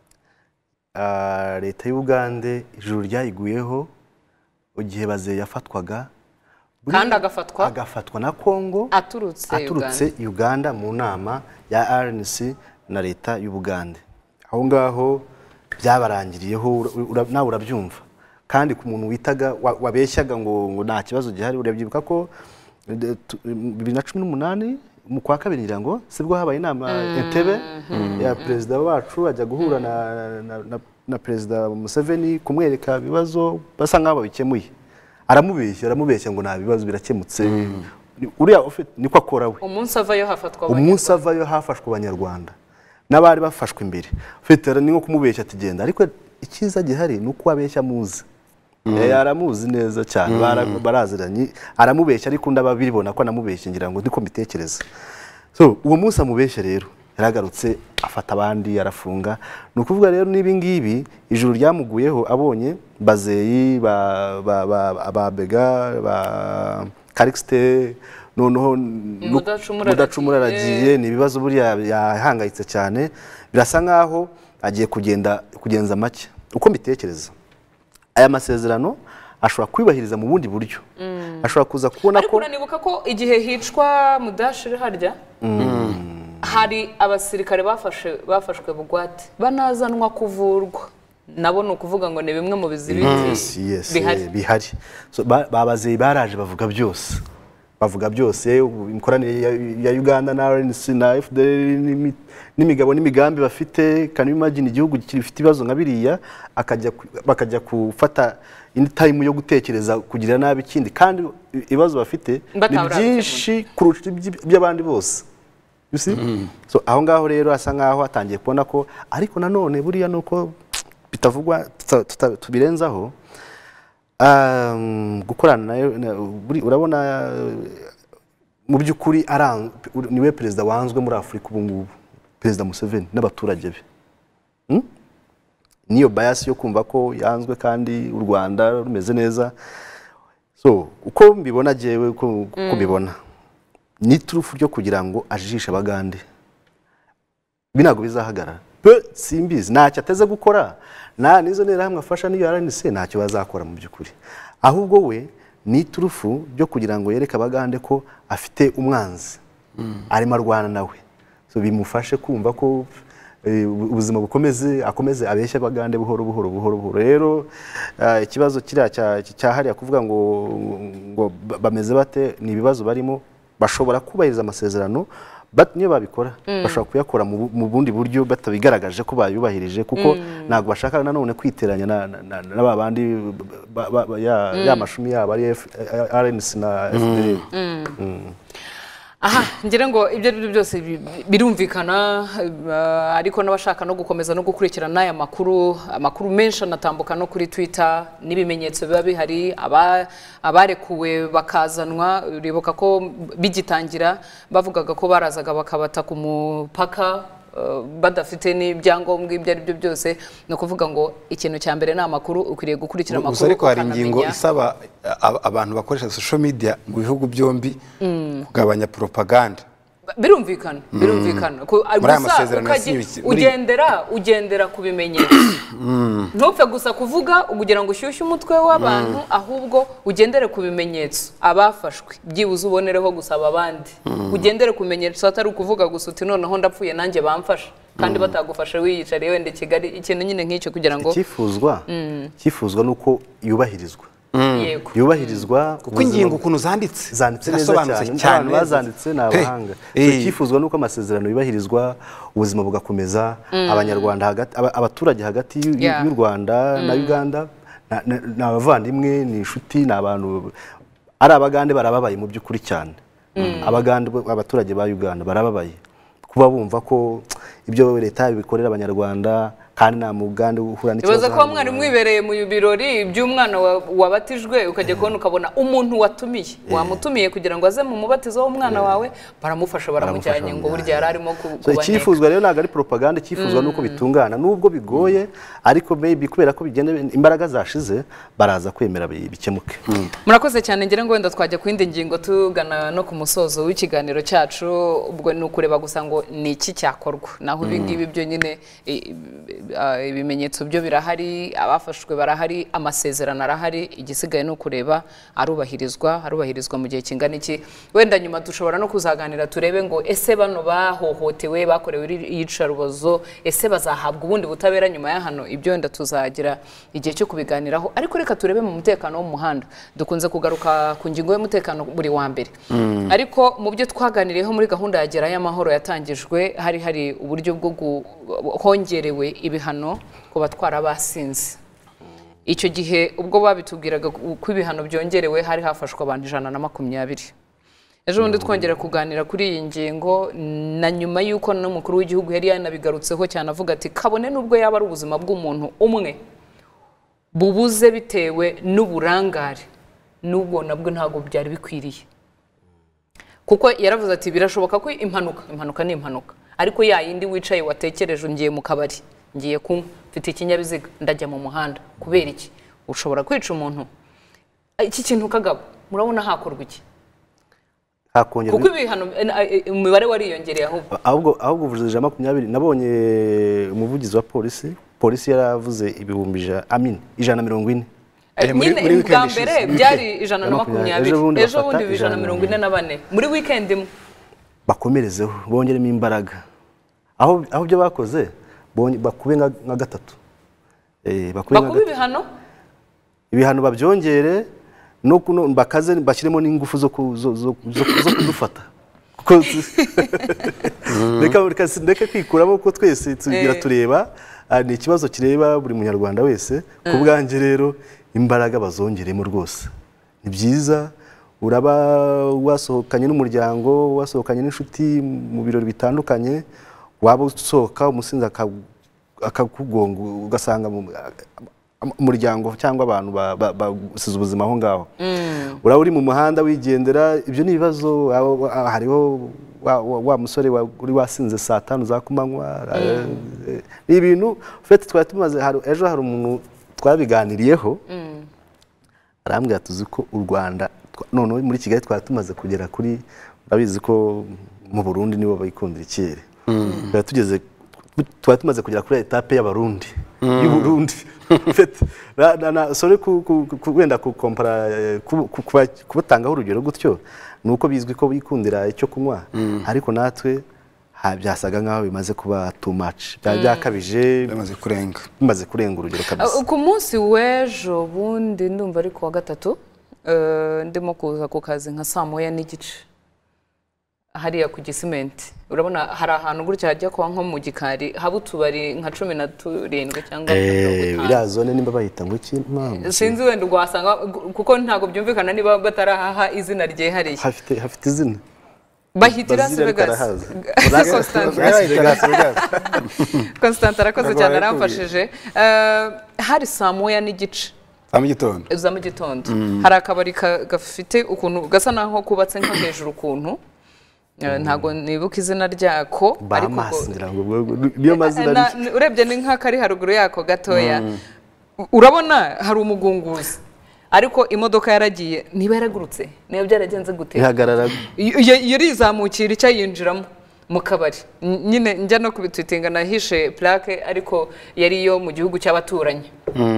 leta y'Uganda ijuru ryayiguyeho igihe bazeye yafatwaga kandi agafatwa na Kongo aturutse Uganda mu nama ya RNC na leta y'Ubugande aho ngaho byabarangiriyeho nawe urabyumva kandi ku muntu witaga wabeshyaga ngo nta kibazo gihari urabyibuka ko 2018 mu kwa kabiri ngirango sibwo habaye inama Entebbe ya president wacu ajya guhura na president Museveni kumwereka bibazo basa nk'abo bikemuye aramubeshya ngo nta bibazo birakemutse uriya niko akora we umunsi avayo hafashwe abanyarwanda n'abari bafashwe imbere ufite ni nko kumubeshya ati genda ariko ikiza gihari nuko abeshya muzi aramuzi neza cyane baraziranye aramubeshya ariko ndababibona ko namubeshye ngira ngo ndiko mbitekereza so uwo munsi amubeshye rero yaragarutse afata abandi arafunga nukuvuga rero nibi ngibi ijuru ryamuguyeho abonye bazeyi ababega ba Callixte noneho mudacumura aragiye ni ibibazo buriya yahangayitse cyane birasa nkaho agiye kugenza make uko mbitekereza aya masezerano ashobora kwibahiriza mu bundi buryo ashobora kuza kubona ko ariko uranibuka ko igihe hicwa Mudashiri harya hari abasirikare bafashwe bugwate banazanwa kuvurwa nabo no kuvuga ngo ni bimwe mu bizibiti bihari so babazeye baraje bavuga byose imikoranire ya Uganda na RNC na FDL n'imigabo n'imigambi bafite kandi imagine igihugu gifite ibibazo nka biriya bakajya kufata indi time yo gutekereza kugira nabi kindi kandi ibibazo bafite ni byinshi kurusha by'abandi bose you see so aho ngaho rero asa nkaho atangiye kubona ko ariko nanone buriya nuko bitavugwa tubirenzaho gukorana nayo urabona mu byukuri niwe president wanzwe muri Afrika ubu ngubu president Museveni n'abaturage be niyo bias yo kumva ko yanzwe kandi u Rwanda rumeze neza so uko mbibona jewe uko mbibona ni turufu ryo kugira ngo ajishe abagande binago bizahagarara simbizi ntacyo ateze gukora nizo nera hamwe afasha niyo RNC ntacyo bazakora mu byukuri ahubwo we ni turufu byo kugira ngo yereke abagande ko afite umwanzi arimo arwana nawe so bimufashe kumva ko ubuzima akomeze abeshya abagande buhoro rero ikibazo cyahariya kuvuga ngo bameze bate ni ibibazo barimo bashobora kubahiriza amasezerano niyo babikora bashobora kuyakora mu bundi buryo batabigaragaje ko bayubahirije kuko ntabwo bashaka nanone kwiteranya n'abandi ya mashumi yabo ari RNC na FDL aha ngira ngo ibyo byose birumvikana ariko n'abashaka no gukomeza no gukurikirana aya makuru menshi anatambuka no kuri Twitter n'ibimenyetso biba bihari abarekuwe bakazanwa uribuka ko bigitangira bavugaga ko barazaga bakabata ku mupaka badafite n'ibyangombwa ibyo ari byo byose no kuvuga ngo ikintu cya mbere ni amakuru ukwiriye gukurikira amakuru ariko hari ingingo isaba abantu bakoresha social media mu bihugu byombi kugabanya propaganda birumvikana ugendera ku bimenyetso ntupfe gusa kuvuga ugira ngo ushyushye umutwe w'abantu ahubwo ugendere ku bimenyetso abafashwe byibuze ubonereho gusaba abandi ugendere ku bimenyetso atari ukuvuga gusa uti noneho ndapfuye nanjye bamfasha kandi batagufashe wiyicariye wende Kigali ikintu nyine nk'icyo kugira ngo cyifuzwa nuko yubahirizwa yego yubahirizwa kuko ingingo ukuntu zanditse neza cyane abantu bazanditse ni abahanga ikifuzwa nuko amasezerano yubahirizwa ubuzima bugakomeza abanyarwanda hagati abaturage hagati y'u Rwanda na Uganda ni abavandimwe ni inshuti ni abantu ari abagande barababaye mu by'ukuri cyane abagande abaturage ba Uganda barababaye kuba bumva ko ibyo leta bikorera abanyarwanda kandi nta mugande uhura n'ikibazo. Ibaza ko mwari mwibereye mu birori by'umwana wabatijwe ukajya kubona ukabona umuntu watumiye wamutumiye kugira ngo aze mu mubatizo w'umwana wawe baramufasha baramujyanye ngo burya yari arimo kubaneka. Ikifuzwa rero ntabwo ari propaganda, ikifuzwa nuko bitungana nubwo bigoye ariko maybe kubera ko bigenda imbaraga zashize baraza kwemera bikemuke. Murakoze cyane ngira ngo wenda twajya ku yindi ngingo tugana no ku musozo w'ikiganiro cyacu ubwo ni ukureba gusa ngo ni iki cyakorwa naho ibingibi byo nyine ibimenyetso byo birahari abafashwe barahari amasezerano arahari igisigaye no kureba arubahirizwa mu gihe kingana iki wenda nyuma dushobora no kuzaganira turebe ngo ese bano bahohotewe bakorewe iyicarubozo ese bazahabwa ubundi butabera nyuma ya hano ibyo wenda tuzagira igihe cyo kubiganiraho ariko reka turebe mu mutekano wo mu muhanda dukunze kugaruka ku ngingo y'umutekano buri wa mbere ariko mu byo twaganiriyeho muri gahunda ya Gerayo Amahoro yatangijwe hari uburyo bwo hongerewe ibihano ku batwara basinze icyo gihe ubwo babitubwiraga ko ibihano byongerewe hari hafashwe abantu 120 ejo bundi twongera kuganira kuri iyi ngingo na nyuma y'uko n'umukuru w'igihugu yari yanabigarutseho cyane avuga ati kabone n'ubwo yaba ari ubuzima bw'umuntu umwe bubuze bitewe n'uburangare n'ubwo nabwo ntabwo byari bikwiriye kuko yaravuze ati birashoboka ko impanuka ni impanuka ariko ya yindi wicaye watekereje ngiye mu kabari ngiye kunywa mfite ikinyabiziga ndajya mu muhanda kubera iki ushobora kwica umuntu iki kintu kagabo murabona hakorwa iki kuko ibihano umubare wariyongereye ahubwo uvuze 20 nabonye umuvugizi wa polisi yaravuze ibihumbi 140 nyine bwa mbere byari 120 ejo bundi 144 muri weekend imwe bakomerezeho bongeremo imbaraga aho byo bakoze bakube nka gatatu bakube ibihano babyongere no bakaze bashyiremo n'ingufu zo kudufata reka kwikuramo ko twese tugira tureba ni ikibazo kireba buri munyarwanda wese ku bwanjye rero imbaraga bazongeremo rwose ni byiza uraba wasohokanye n'umuryango wasohokanye n'inshuti mu birori bitandukanye waba usohoka umusinzi akakugonga ugasanga umuryango cyangwa abantu basize ubuzima aho ngaho uraba uri mu muhanda wigendera ibyo ni ibibazo hariho wa musore uri wasinze saa 5 za kumanywa ni ibintu ufite twari tumaze ejo hari umuntu twabiganiriyeho arambwira tuzi ko u Rwanda none muri Kigali twari tumaze kugera kuri urabizi ko mu Burundi nibo bayikundira ikirere twari tumaze kugera kuri etape y'abarundi y'u Burundi sorry wenda kukompara kubatangaho urugero gutyo nuko bizwi ko bikundira icyo kunywa ariko natwe byasaga nkaho bimaze kuba too much byakabije bimaze kurenga urugero kabisa. Ku munsi w'ejo bundi ndumva ari kuwa gatatu ndimo kuza ku kazi nka 9:30 hariya ku Gisimenti urabona hari ahantu gutya hajya kwa nko mu gikari haba utubari nka 17 cyangwa 50 biriya zone nimba bahita ngo iki sinzi wenda ugwasanga kuko ntago byumvikana niba batarahaha izina rye hariya hafite izina bahitira Vegas Constantine arakoze cyane aramfashije hari 9:30 za mu gitondo hari akabari gafite ukuntu gasa naho kubatse nka hejuru ukuntu ntago nibuka izina ryako ariko niyo mazina urebye ni nka kari haruguru yako gatoya urabona hari umugunguzi ariko imodoka yaragiye niba yaragurutse niyo byaragenze gute ihagarara yarizamukira icyo yinjiramo mu kabari nyine njya no kubitwitinga nahishe plaque ariko yari yo mu gihugu cy'abaturanyi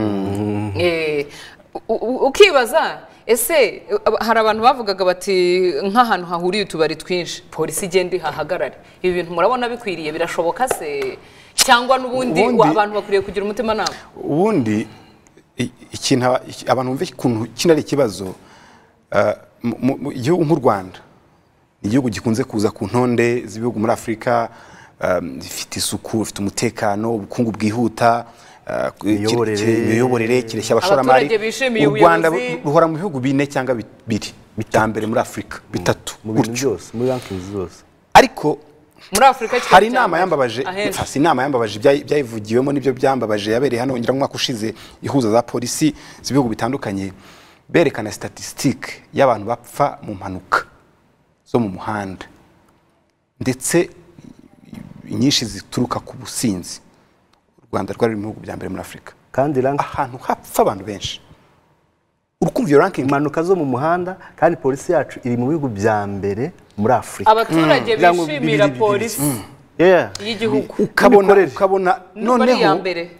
ukibaza ese hari abantu bavugaga bati nk'ahantu hahuriye utubari twinshi polisi igenda ihahagarare ibi bintu murabona bikwiriye birashoboka se cyangwa n'ubundi abantu bakwiriye kugira umutima nama ubundi ikintu abantu bumve ikuntu kino ari ikibazo igihugu nk'u Rwanda ni igihugu gikunze kuza ku ntonde z'ibihugu muri Afurika gifite isuku, gifite umutekano, ubukungu bwihuta, imiyoborere kireshya abashoramari. U Rwanda ruhora mu bihugu 4 cyangwa 2 bitambere muri Afurika, 3 mu bintu byose, muri rankings zose. Ariko muri Afurika hari inama yambabaje, fasi inama yambabaje byayivugiwemo nibyo byambabaje yabereye hano ngira mwaka ushize ihuza za polisi z'ibihugu bitandukanye, berekana statistique y'abantu bapfa mu mpanuka zo mu muhanda ndetse inyinshi zituruka ku businzi. U Rwanda rwari mu bihugu bya mbere muri Afurika kandi ahantu hapfa abantu benshi. Urukumva iyo ranking impanuka zo mu muhanda, kandi polisi yacu iri mu bihugu bya mbere muri Afurika. Abaturage bishimira polisi y'igihugu, ukabona noneho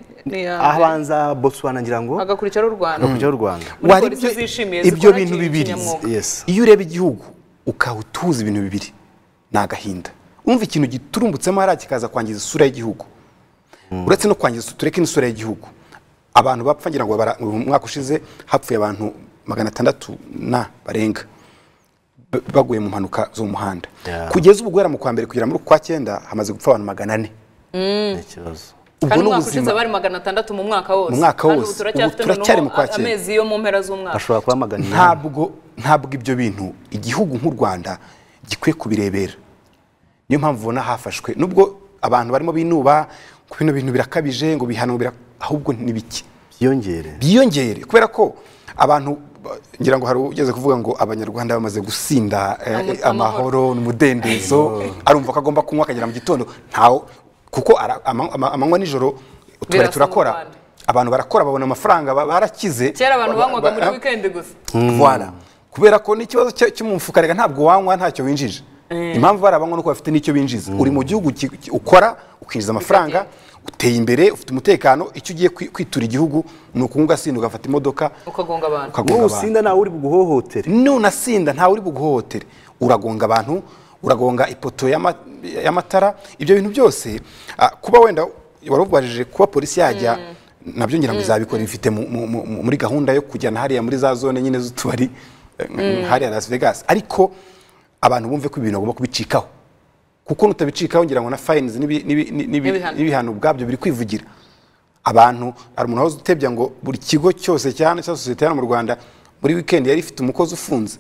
abanza Botswana ngira ngo agakurikira u Rwanda. Ibyo bintu bibiri, iyo ureba igihugu ukawutuza ibintu bibiri nagahinda. Umva ikintu giturumbutsemo hariya kikaza kwangiza isura y'igihugu. Uretse no kwangiza tureke n'isura y'igihugu, abantu bapfa ngira ngo mu mwaka ushize hapfuye abantu 600 na barenga baguye mu mpanuka zo mu muhanda. Kugeza ubu guhera mu kwa mbere kugera muri kwa 9 hamaze gupfa abantu 400. Ikibazo ubwo n'ubuzima bari 600 mu mwaka wose. Turacyari mu kwa 9 amezi yo mu mpera z'umwaka. ashobora kuba magana. Ntabwo ibyo bintu igihugu nk'u Rwanda gikwiye kubirebera. Niyo mpamvu ubona hafashwe nubwo abantu barimo binuba ku bino bintu birakabije ngo bihanubira, ahubwo nibiki byiyongere kubera ko abantu ngira ngo hari ugeze kuvuga ngo abanyarwanda bamaze gusinda amahoro n'umudendezo, arumva ko agomba kunywa akagera mu gitondo ntawo, kuko amanywa nijoro turakora, abantu barakora babona amafaranga barakize. Kera abantu banywaga muri weekend gusa. Voilà, kubera ko n'ikibazo cyo mu mfuka rega ntabwo wanywa ntacyo winjije. Impamvu barabanywa nuko bafite n'icyo binjiza. Uri mu gihugu ukora ukinjiza amafaranga, uteye imbere, ufite umutekano, icyo ugiye kwitura igihugu nuko ugasinda ugafata imodoka ukagonga abantu. Nusinda ntawe uri buguhohotere. Nunasinda ntawe uri buguhohotere, uragonga abantu, uragonga ipoto y'amatara. Ibyo bintu byose kuba wenda warubwajije kuba polisi yajya nabyo ngira ngo izabikora, bifite muri gahunda yo kujyana hariya muri za zone nyine z'utubari hariya Las Vegas. Ariko abantu bumve ko ibintu bagomba kubicikaho, kuko nutabicikaho ngira ngo na fines n'ibihano ubwabyo biri kwivugira. Abantu ari umuntu wazo utebya ngo buri kigo cyose cyane cya societe hano mu Rwanda muri weekend yari ifite umukozi ufunze.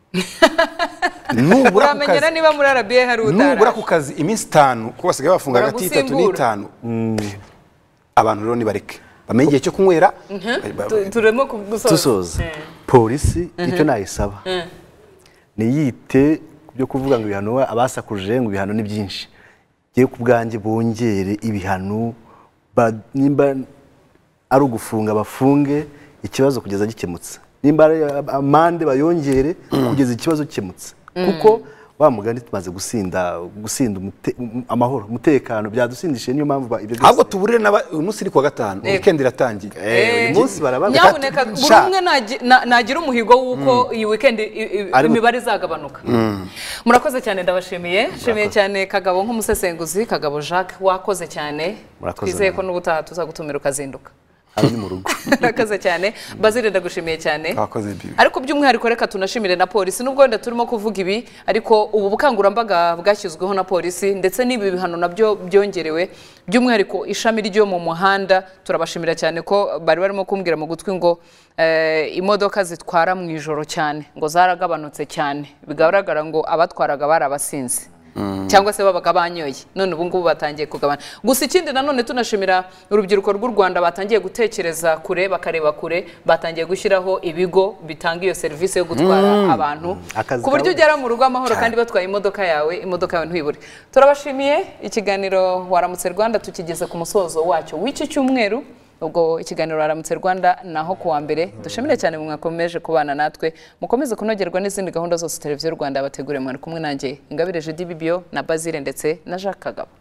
Uramenyera niba muri RBA hari utara. Nubura ku kazi iminsi 5 ko basigaye bafunga hagati y'3 n'5. Abantu rero nibareke bamenye igihe cyo kunywera. Turemo gusoza. Polisi icyo nayisaba niyite byo kuvuga ngo ibihano abasakuje ngo ibihano ni byinshi. Giye ku bwanjye bongere ibihano, nimba ari ugufunga bafunge ikibazo kugeza gikemutse, nimba amande bayongere kugeza ikibazo gikemutse, kuko wa mugani tumaze gusinda amahoro, umutekano byadusindishe. Niyo mpamvu ibyo byose ahubwo tuburire umunsi uri kwa 5 weekend iratangiye. Uyu munsi barabaga nyaboneka burumwe nagira umuhigo wuko iyi weekend imibare izagabanuka. Murakoze cyane, ndabashimiye. Shimiye cyane Kagabo nk'umusesenguzi, Kagabo Jacques, wakoze cyane. Twizeye ko n'ubutaha tuzagutumira ukazinduka ari mu rugo. Murakoze cyane. Bazire ndagushimiye cyane. Abakoze bibi. Ariko by'umwihariko reka tunashimire na polisi, nubwo wenda turimo kuvuga ibi, ariko ubu bukangurambaga bwashyizweho na polisi ndetse n'ibi bihano nabyo byongerewe, by'umwihariko ishami ryo mu muhanda. Turabashimira cyane ko bari barimo kumbwira mu gutwi ngo imodoka zitwara mu ijoro cyane ngo zaragabanutse cyane, bigaragara ngo abatwaraga barabasinze cyangwa se babaga banyoye, none ubu ngubu batangiye kugabana. Gusa ikindi nanone tunashimira urubyiruko rw'u Rwanda batangiye gutekereza kure, bakareba kure, batangiye gushyiraho ibigo bitanga iyo serivisi yo gutwara abantu ku buryo ugera mu rugo amahoro kandi batwaye imodoka yawe ntuyibure. Turabashimiye. Ikiganiro Waramutse Rwanda tukigeze ku musozo wacyo w'iki cyumweru. Ubwo ikiganiro Waramutse Rwanda naho kuwa mbere. Dushimire cyane mwakomeje kubana natwe, mukomeze kunogerwa n'izindi gahunda zose Televiziyo Rwanda yabateguriye. Mwari kumwe nanjye Ingabire Jedi Bibio na Bazire ndetse na Jacques Kagabo.